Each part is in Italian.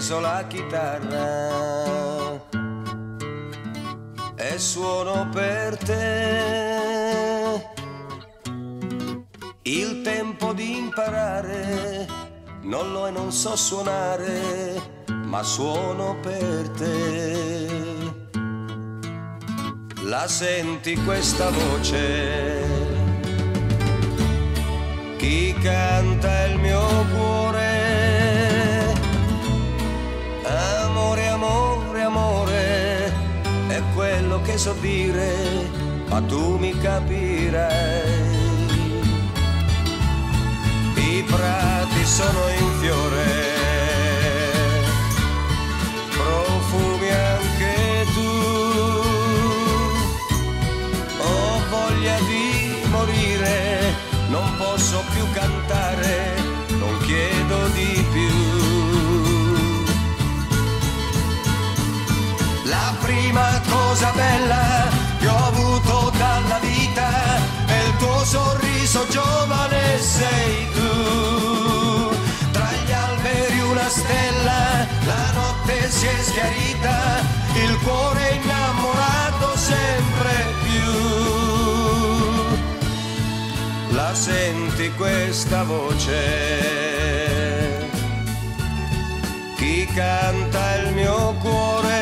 preso la chitarra e suono per te. Il tempo di imparare non lo e non so suonare, ma suono per te. La senti questa voce? Chi canta il mio cuore? Amore, amore, amore, è quello che so dire, ma tu mi capirai. I prati sono in fiore, profumi anche tu. Ho voglia di morire, non posso più cantare, non chiedo di più. La prima cosa bella che ho avuto dalla vita è il tuo sorriso giovane, sei tu. Tra gli alberi una stella, la notte si è schiarita, il cuore innamorato sempre più. La senti questa voce? Chi canta il mio cuore?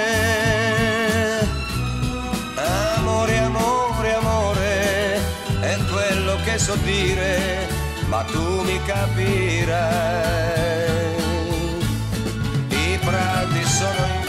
Amore, amore, amore, è quello che so dire, ma tu mi capirai. I prati sono in